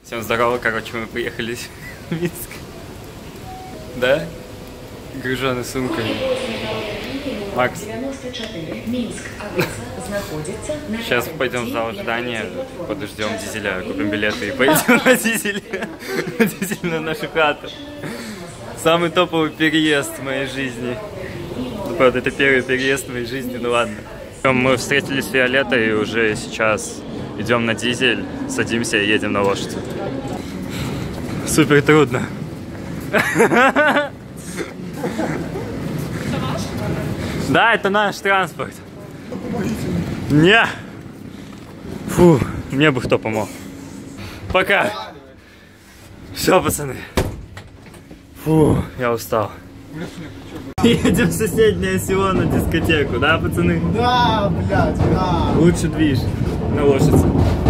Всем здорово, короче, мы приехали в Минск. Да? Гружены сумками. Макс. Сейчас пойдем в зал ожидания, подождем дизеля, купим билеты и поедем на дизель. На дизель на нашу хату. Самый топовый переезд в моей жизни. Ну, правда, это первый переезд в моей жизни, ну ладно. Мы встретились с Виолеттой и уже сейчас идем на дизель, садимся и едем на лошадь. Супер трудно. Да, это наш транспорт. Не. Фу, мне бы кто помог. Пока. Все, пацаны. Фу, я устал. Едем в соседнее село на дискотеку, да, пацаны? Да, блядь, да. Лучше движ на лошадь.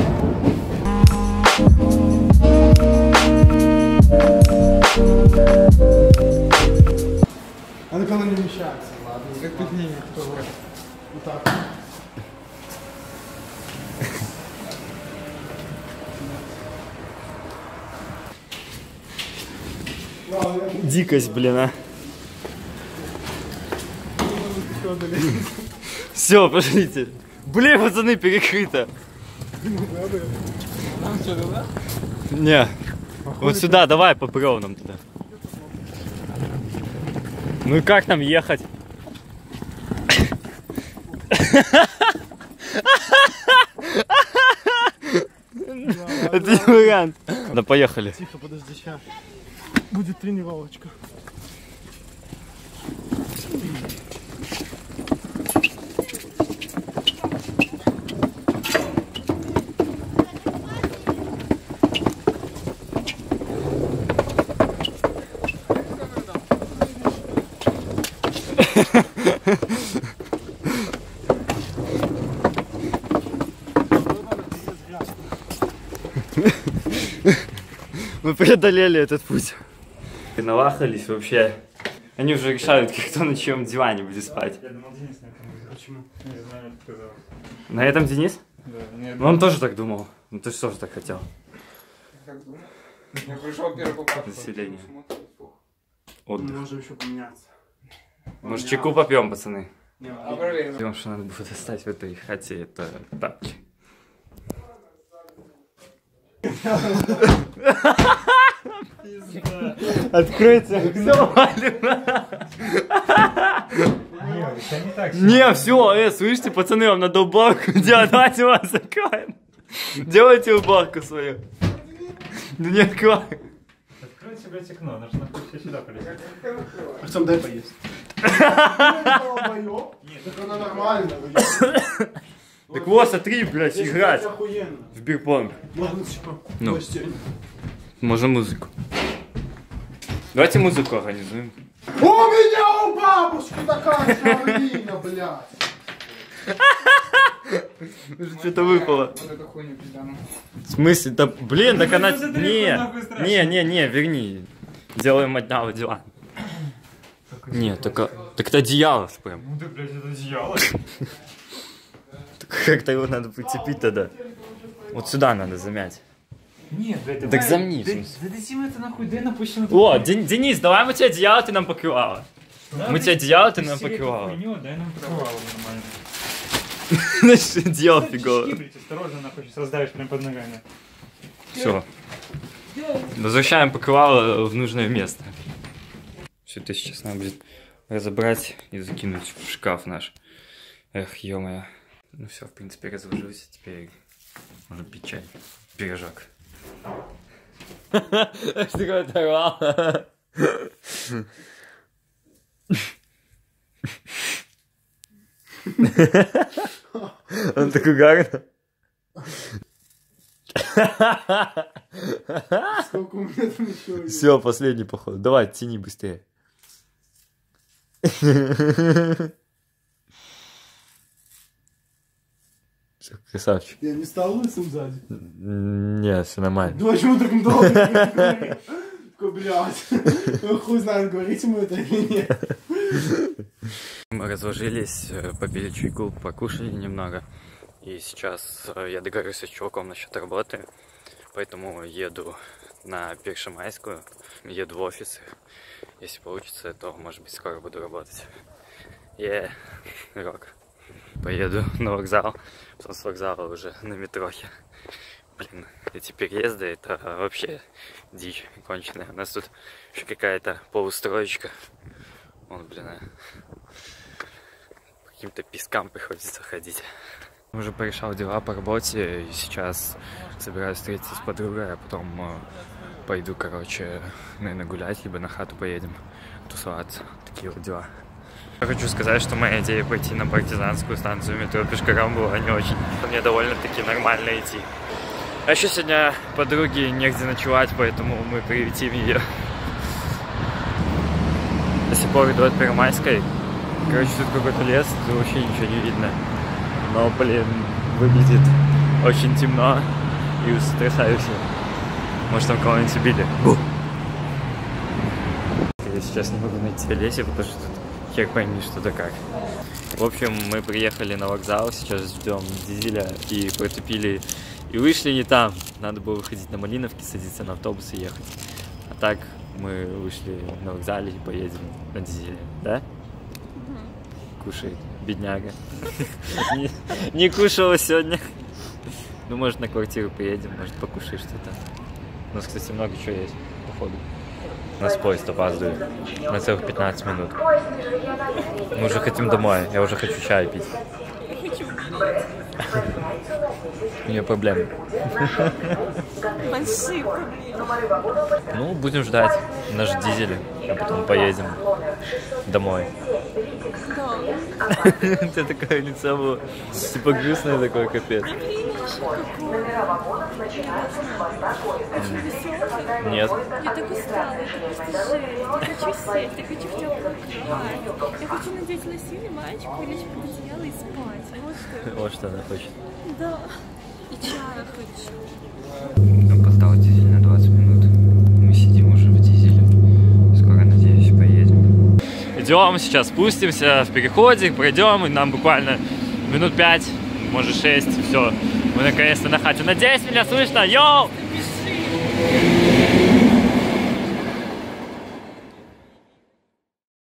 А ну-ка она не вмещается, ладно. Как пикник, кто вот так. Дикость, блин, а. Все, пошлите. Блин, пацаны, перекрыто. Не. Вот сюда, давай по бревнам туда. Ну и как нам ехать? Это не вариант. Да поехали. Тихо, подожди, сейчас. Будет тренировочка. Мы преодолели этот путь. Налахались вообще. Они уже решают, кто на чьем диване будет спать. Я думал, Денис на этом будет. Почему? Не знаю, это сказал. На этом Денис? Да, нет. Ну, он тоже так думал. Ну ты же тоже так хотел. Как думал? Я пришел первый попал. Население. Мы Отдых. можем еще поменяться. Может, чайку попьем, пацаны? А проверим. Потому что надо будет достать в этой хате это тапки. Откройте окно. Не, все, слышите, пацаны, вам надо уборку делать. Давайте вас закроем. Делайте уборку свою. Да не открой. Откройте, блядь, окно, нужно находиться сюда полезть. Артем, дай поесть. Нет, так она нормально. Так вот, смотри, блядь, играть Охуенно. в бирпонг. Можно типа. Ну. Можно музыку. Давайте музыку организуем. У меня у бабушки такая картина, блядь. Что-то выпало. Вот эту хуйню пиздану. В смысле? Да, блин, так она... Посмотри, нахуй страшно. Не, верни. Делаем одного дела. Нет, так это одеяло прям. Ну ты, блядь, это одеяло. Как-то его надо прицепить тогда. Вот сюда надо замять. Нет, блядь, Так давай. замни, в Да смысле. дадим это нахуй, дай напустим. О, Денис, давай мы тебе одеяло, ты нам покрывало. Мы тебе одеяло, ты нам покрывало. Дай нам покрывало нормально. Значит, одеяло фигово. Блядь, осторожно, нахуй, сейчас раздавишь прям под ногами. Все. Возвращаем покрывало в нужное место. Все это сейчас надо будет разобрать и закинуть в шкаф наш. Эх, ё-моё. Ну все, в принципе, разложился. Теперь можно пить чай. Пирожок. Что такое оторвало? Он так угарно. Сколько у меня там еще есть? Все, последний поход. Давай, тяни быстрее. Все, красавчик. Я не стал лысым сзади. Не, все нормально. Ну почему так долго? Такой, блядь. Ну хуй знает, говорить ему это или нет. Мы разложились, попили чайку, покушали немного. И сейчас я договорюсь с чуваком насчет работы. Поэтому еду на Первомайскую, еду в офис. Если получится, то, может быть, скоро буду работать. Рок. Поеду на вокзал, потом с вокзала уже на метрохе. Блин, эти переезды, это вообще дичь конченая. У нас тут еще какая-то полустроечка. Вон, блин, по каким-то пескам приходится ходить. Уже порешал дела по работе, и сейчас собираюсь встретиться с подругой, а потом пойду, короче, наверное, гулять, либо на хату поедем тусоваться. Такие вот дела. Я хочу сказать, что моя идея пойти на партизанскую станцию метро пешком была не очень. Мне довольно-таки нормально идти. А еще сегодня подруге негде ночевать, поэтому мы приютим ее. До сих пор иду от Первомайской. Короче, тут какой-то лес, тут вообще ничего не видно. Но, блин, выглядит очень темно и устрясающе. Может, там кого-нибудь убили. Я сейчас не могу найти в лесе, потому что тут хер пойми, что-то как. В общем, мы приехали на вокзал, сейчас ждем дизеля и протупили. И вышли не там. Надо было выходить на Малиновке, садиться на автобус и ехать. А так мы вышли на вокзале и поедем на дизеле. Да? Кушает, бедняга. Не кушала сегодня. Ну, может, на квартиру поедем, может, покушаешь что-то. У нас, кстати, много чего есть, походу. У нас поезд опаздывает на целых 15 минут. Мы уже хотим домой, я уже хочу чай пить. У нее проблемы. Большие проблемы. Ну, будем ждать наш дизель, а потом поедем домой. Да. У тебя такое лицо было, типа грустное такое, капец. Нет. Я так устала, я просто жесть. Я хочу сесть, я хочу в теплую кровать. Я хочу надеть лосины, маечку, лечь под одеяло и спать. Вот что. Вот что она хочет. Да. И чая хочу. Опоздал дизель на 20 минут. Мы сидим уже в дизеле. Скоро, надеюсь, поедем. Идем, сейчас спустимся в переходе, пройдем, и нам буквально минут 5, может 6, все. Мы наконец-то на хате. Надеюсь, меня слышно. Йоу!